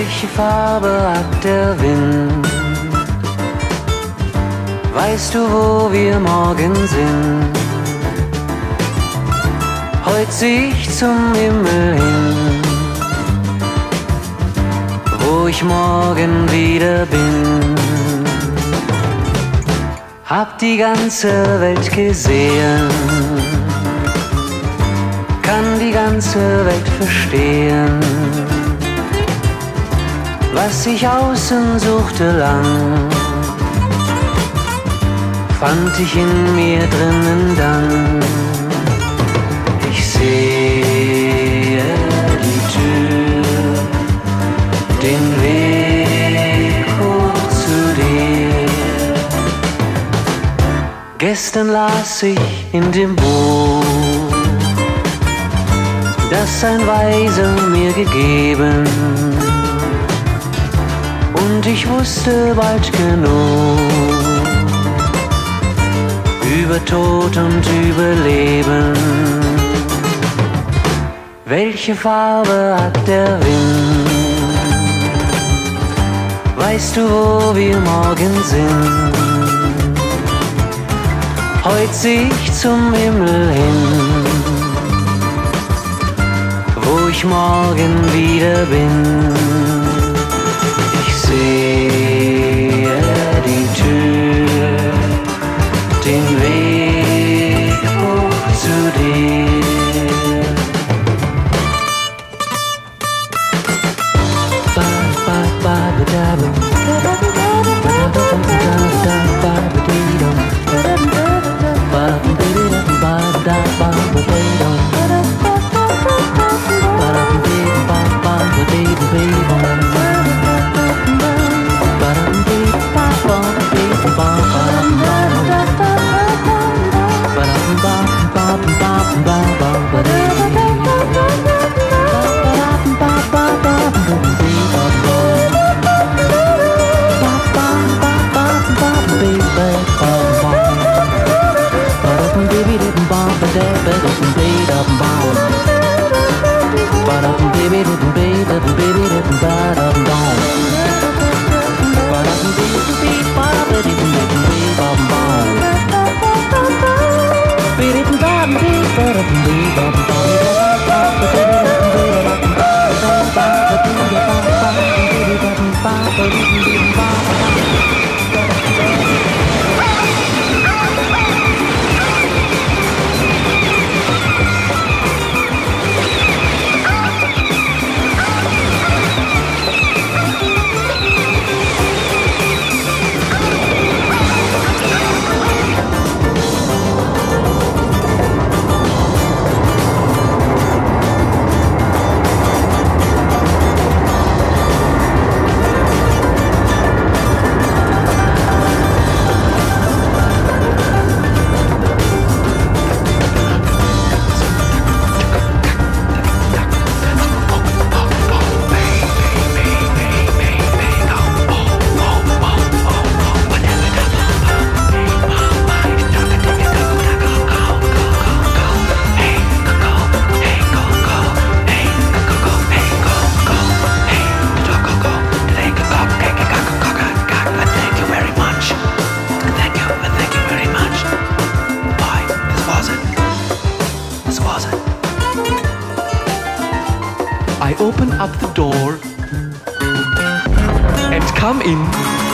Welche Farbe hat der Wind? Weißt du, wo wir morgen sind? Heut sieh ich zum Himmel hin, wo ich morgen wieder bin. Hab die ganze Welt gesehen, kann die ganze Welt verstehen, was ich außen suchte lang, fand ich in mir drinnen dann. Ich sehe die Tür, den Weg hoch zu dir. Gestern las ich in dem Buch, das ein Weiser mir gegeben, und ich wusste bald genug über Tod und Überleben. Welche Farbe hat der Wind? Weißt du, wo wir morgen sind? Heut sieh ich zum Himmel hin, wo ich morgen wieder bin. Ich sehe die Tür, den Weg hoch zu dir. I open up the door and come in